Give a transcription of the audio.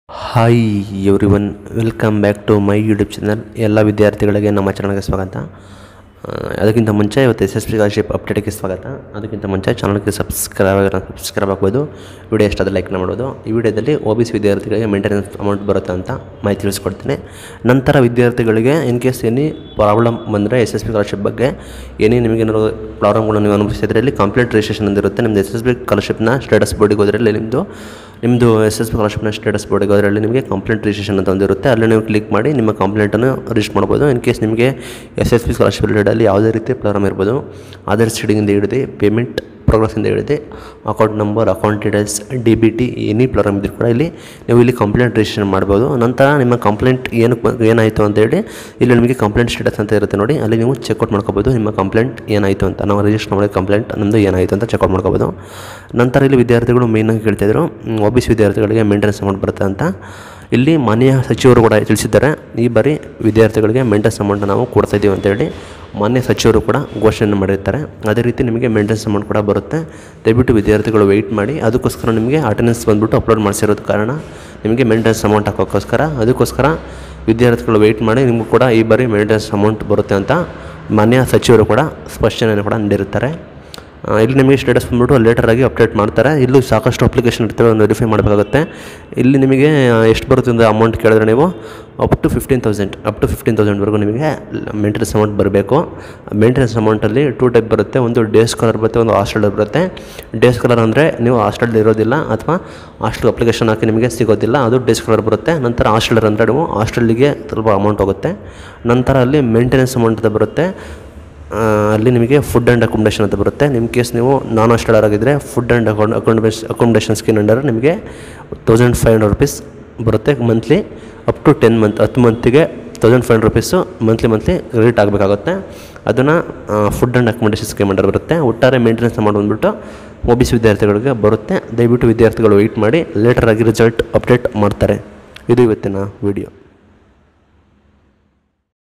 Hi everyone, welcome back to my YouTube channel. ಎಲ್ಲ ವಿದ್ಯಾರ್ಥಿಗಳಿಗೆ ನಮ್ಮ ಚಾನಲ್ಗೆ ಸ್ವಾಗತ. ಅದಕ್ಕಿಂತ ಮುಂಚೆ ಇವತ್ತು SSB ಸ್ಕಾಲರ್ಶಿಪ್ ಅಪ್ಡೇಟ್ಗೆ ಸ್ವಾಗತ. ಅದಕ್ಕಿಂತ ಮುಂಚೆ ಚಾನಲ್ಗೆ ಸಬ್ಸ್ಕ್ರೈಬ್ ಆಗ್ಬೋದು. ವಿಡಿಯೋ ಎಷ್ಟಾದರೂ ಲೈಕ್ ಮಾಡ್ಬೋದು. ಈ ವಿಡಿಯೋದಲ್ಲಿ OBC ವಿದ್ಯಾರ್ಥಿಗಳಿಗೆ ಮೇಂಟೆನೆನ್ಸ್ ಅಮೌಂಟ್ ಬರುತ್ತೆ ಅಂತ ಮಾಹಿತಿ ತಿಳಿಸ್ಕೊಡ್ತೀನಿ. ನಂತರ ವಿದ್ಯಾರ್ಥಿಗಳಿಗೆ ಇನ್ ಕೇಸ್ ಏನೇ ಪ್ರಾಬ್ಲಮ್ ಬಂದರೆ SSB ಸ್ಕಾಲರ್ಶಿಪ್ ಬಗ್ಗೆ ಏನೇ ನಿಮಗೇನಾದ್ರು ಪ್ರಾಬ್ಲಮ್ಗಳು ನೀವು ಅನುಭವಿಸಿದ್ರೆ ಇಲ್ಲಿ ಕಂಪ್ಲೇಂಟ್ ರಿಜಿಸ್ಟ್ರೇಷನ್ ಅಂದಿರುತ್ತೆ. ನಿಮ್ಮದು SSB ಸ್ಕಾಲರ್ಶಿಪ್ನ ಸ್ಟೇಟಸ್ ಬೋರ್ಡಿಗೆ ಹೋದ್ರಲ್ಲಿ ನಿಮ್ಮದು SSB ಸ್ಕಾಲರ್ಶಿಪ್ನ ಸ್ಟೇಟಸ್ ಬೋರ್ಡಿಗೆ ಹೋದ್ರಲ್ಲಿ ನಿಮಗೆ ಕಂಪ್ಲೇಂಟ್ ರಿಜಿಸ್ಟ್ರೇಷನ್ ಅಂತ ಒಂದಿರುತ್ತೆ. ಅಲ್ಲಿ ನೀವು ಕ್ಲಿಕ್ ಮಾಡಿ ನಿಮ್ಮ ಕಂಪ್ಲೇಂಟನ್ನು ರಿಜಿಸ್ಟರ್ ಮಾಡ್ಬೋದು. ಇನ್ ಕೇಸ್ ನಿಮಗೆ SSB ಸ್ಕಾಲರ್ಶಿಪ್ ರಿಲೇಟೆಡಲ್ಲಿ ಯಾವುದೇ ರೀತಿ ಪ್ರಾಬ್ಲಮ್ ಇರ್ಬೋದು, ಆಧಾರ್ ಸೀಡಿಂಗಿಂದ ಹಿಡಿದು ಪೇಮೆಂಟ್ ಪ್ರೋಗ್ರೆಸ್ಸಿಂದ ಹಿಡಿದು account number, account details, DBT ಏನೇ ಪ್ರಾಬ್ಲಮ್ ಇದ್ದರೂ ಕೂಡ ನೀವು ಇಲ್ಲಿ ಕಂಪ್ಲೇಂಟ್ ರಿಜಿಸ್ಟ್ರೇಷನ್ ಮಾಡ್ಬೋದು. ನಂತರ ನಿಮ್ಮ ಕಂಪ್ಲೇಂಟ್ ಏನಾಯಿತು ಅಂತೇಳಿ ಇಲ್ಲಿ ನಿಮಗೆ ಕಂಪ್ಲೇಂಟ್ ಸ್ಟೇಟಸ್ ಅಂತ ಇರುತ್ತೆ ನೋಡಿ, ಅಲ್ಲಿ ನೀವು ಚೆಕ್ಔಟ್ ಮಾಡ್ಕೋಬೋದು ನಿಮ್ಮ ಕಂಪ್ಲೇಂಟ್ ಏನಾಯಿತು ಅಂತ. ನಾವು ರಿಜಿಸ್ಟರ್ ಮಾಡಿದ ಕಂಪ್ಲೇಂಟ್ ನಮ್ಮದು ಏನಾಯಿತು ಅಂತ ಚೆಕ್ಔಟ್ ಮಾಡ್ಕೋಬೋದು. ನಂತರ ಇಲ್ಲಿ ವಿದ್ಯಾರ್ಥಿಗಳು ಮೇಯ್ನಾಗಿ ಕೇಳ್ತಿದ್ರು OBC ವಿದ್ಯಾರ್ಥಿಗಳಿಗೆ ಮೇಂಟೆನೆನ್ಸ್ ಅಮೌಂಟ್ ಬರುತ್ತೆ ಅಂತ. ಇಲ್ಲಿ ಮಾನ್ಯ ಸಚಿವರು ಕೂಡ ತಿಳಿಸಿದ್ದಾರೆ, ಈ ಬಾರಿ ವಿದ್ಯಾರ್ಥಿಗಳಿಗೆ ಮೇಂಟೆನೆನ್ಸ್ ಅಮೌಂಟ್ ನಾವು ಕೊಡ್ತಾಯಿದ್ದೀವಿ ಅಂತೇಳಿ ಮಾನ್ಯ ಸಚಿವರು ಕೂಡ ಘೋಷಣೆ ಮಾಡಿರ್ತಾರೆ. ಅದೇ ರೀತಿ ನಿಮಗೆ ಮೇಂಟೆನೆನ್ಸ್ ಅಮೌಂಟ್ ಕೂಡ ಬರುತ್ತೆ. ದಯವಿಟ್ಟು ವಿದ್ಯಾರ್ಥಿಗಳು ವೆಯ್ಟ್ ಮಾಡಿ. ಅದಕ್ಕೋಸ್ಕರ ನಿಮಗೆ ಅಟೆಂಡೆನ್ಸ್ ಬಂದುಬಿಟ್ಟು ಅಪ್ಲೋಡ್ ಮಾಡಿಸಿರೋದು ಕಾರಣ ನಿಮಗೆ ಮೇಂಟೆನೆನ್ಸ್ ಅಮೌಂಟ್ ಹಾಕೋಕ್ಕೋಸ್ಕರ. ಅದಕ್ಕೋಸ್ಕರ ವಿದ್ಯಾರ್ಥಿಗಳು ವೆಯ್ಟ್ ಮಾಡಿ, ನಿಮಗೂ ಕೂಡ ಈ ಬಾರಿ ಮೇಂಟೆನೆನ್ಸ್ ಅಮೌಂಟ್ ಬರುತ್ತೆ ಅಂತ ಮಾನ್ಯ ಸಚಿವರು ಕೂಡ ಸ್ಪಷ್ಟನೆ ಕೂಡ ನೀಡಿರ್ತಾರೆ. ಇಲ್ಲಿ ನಿಮಗೆ ಸ್ಟೇಟಸ್ ಬಂದುಬಿಟ್ಟು ಲೇಟರಾಗಿ ಅಪ್ಡೇಟ್ ಮಾಡ್ತಾರೆ. ಇಲ್ಲೂ ಸಾಕಷ್ಟು ಅಪ್ಲಿಕೇಶನ್ ಇರ್ತವೆ, ವೆರಿಫೈ ಮಾಡಬೇಕಾಗುತ್ತೆ. ಇಲ್ಲಿ ನಿಮಗೆ ಎಷ್ಟು ಬರುತ್ತೆ ಅಂತ ಅಮೌಂಟ್ ಕೇಳಿದ್ರೆ ನೀವು ಅಪ್ ಟು 15,000ವರೆಗೂ ನಿಮಗೆ ಮೇಂಟೆನೆನ್ಸ್ ಅಮೌಂಟ್ ಬರಬೇಕು. ಮೇಂಟೆನೆನ್ಸ್ ಅಮೌಂಟಲ್ಲಿ 2 ಟೈಪ್ ಬರುತ್ತೆ. ಒಂದು ಡೇ ಸ್ಕಾಲರ್ ಬರುತ್ತೆ, ಒಂದು ಹಾಸ್ಟೆಲ್ ಬರುತ್ತೆ. ಡೇ ಸ್ಕಾಲರ್ ಅಂದರೆ ನೀವು ಹಾಸ್ಟೆಲ್ ಇರೋದಿಲ್ಲ ಅಥವಾ ಹಾಸ್ಟೆಲ್ ಅಪ್ಲಿಕೇಶನ್ ಹಾಕಿ ನಿಮಗೆ ಸಿಗೋದಿಲ್ಲ, ಅದು ಡೇ ಸ್ಕಾಲರ್ ಬರುತ್ತೆ. ನಂತರ ಹಾಸ್ಟೆಲರ್ ಅಂದರೆ ನೀವು ಹಾಸ್ಟೆಲ್ಲಿಗೆ ಸ್ವಲ್ಪ ಅಮೌಂಟ್ ಹೋಗುತ್ತೆ. ನಂತರ ಅಲ್ಲಿ ಮೇಂಟೆನೆನ್ಸ್ ಅಮೌಂಟ್ ಅಂತ ಬರುತ್ತೆ. ಅಲ್ಲಿ ನಿಮಗೆ ಫುಡ್ ಆ್ಯಂಡ್ ಅಕೊಮಡೇಷನ್ ಅಂತ ಬರುತ್ತೆ. ನಿಮ್ಮ ಕೇಸ್ ನೀವು ನಾನ್ ಹಾಸ್ಟೆಲರ್ ಆಗಿದ್ದರೆ food and accommodation scheme under ನಿಮಗೆ 1,500 ರೂಪೀಸ್ ಬರುತ್ತೆ ಮಂತ್ಲಿ. ಅಪ್ ಟು 10 ಮಂತಿಗೆ 1,500 ರೂಪೀಸು ಮಂತ್ಲಿ ಕ್ರೆಡಿಟ್ ಆಗಬೇಕಾಗುತ್ತೆ. ಅದನ್ನು food and accommodation scheme under ಬರುತ್ತೆ. ಒಟ್ಟಾರೆ ಮೇಂಟೆನೆನ್ಸ್ ಅಮೌಂಟ್ ಬಂದುಬಿಟ್ಟು OBC ವಿದ್ಯಾರ್ಥಿಗಳಿಗೆ ಬರುತ್ತೆ. ದಯವಿಟ್ಟು ವಿದ್ಯಾರ್ಥಿಗಳು ವೆಯ್ಟ್ ಮಾಡಿ, ಲೇಟರಾಗಿ ರಿಸಲ್ಟ್ ಅಪ್ಡೇಟ್ ಮಾಡ್ತಾರೆ. ಇದು ಇವತ್ತಿನ ವಿಡಿಯೋ.